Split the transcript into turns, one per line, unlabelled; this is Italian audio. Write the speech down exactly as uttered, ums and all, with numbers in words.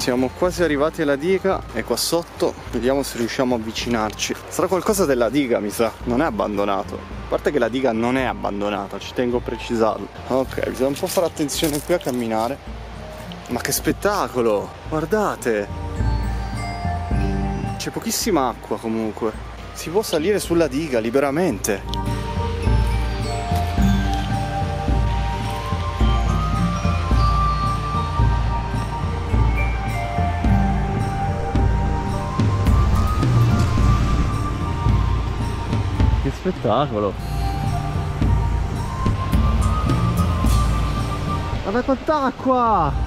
Siamo quasi arrivati alla diga e qua sotto vediamo se riusciamo a avvicinarci. Sarà qualcosa della diga, mi sa. Non è abbandonato. A parte che la diga non è abbandonata, ci tengo a precisarlo. Ok, bisogna un po' fare attenzione qui a camminare. Ma che spettacolo! Guardate! C'è pochissima acqua comunque. Si può salire sulla diga liberamente. Che spettacolo! Guarda quant'acqua!